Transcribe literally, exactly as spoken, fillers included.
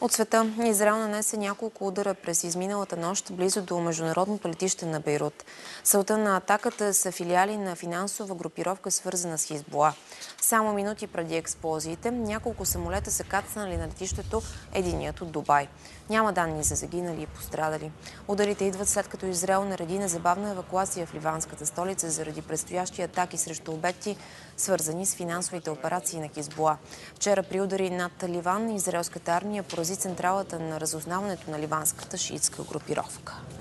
От света Израел нанесе няколко удара през изминалата нощ близо до международното летище на Бейрут. Целта на атаката са филиали на финансова групировка, свързана с Хизбула. Само минути преди експлозиите няколко самолета са кацнали на летището, единият от Дубай. Няма данни за загинали и пострадали. Ударите идват след като Израел нареди незабавна евакуация в ливанската столица заради предстоящи атаки срещу обекти, свързани с финансовите операции на Хизбула. Вчера при удари над Ливан израелската армия порази централата на разузнаването на ливанската шиитска групировка.